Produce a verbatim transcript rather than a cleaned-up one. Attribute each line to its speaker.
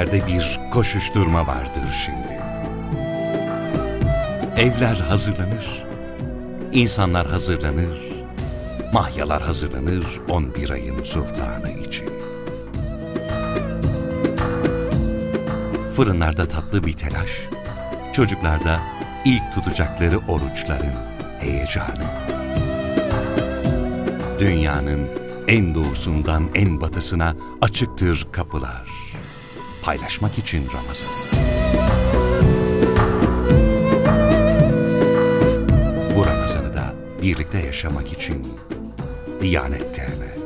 Speaker 1: Evlerde bir koşuşturma vardır şimdi. Evler hazırlanır, insanlar hazırlanır, mahyalar hazırlanır on bir ayın sultanı için. Fırınlarda tatlı bir telaş, çocuklarda ilk tutacakları oruçların heyecanı. Dünyanın en doğusundan en batısına açıktır kapılar. Paylaşmak için Ramazan. Bu Ramazan'ı da birlikte yaşamak için Diyanet T V.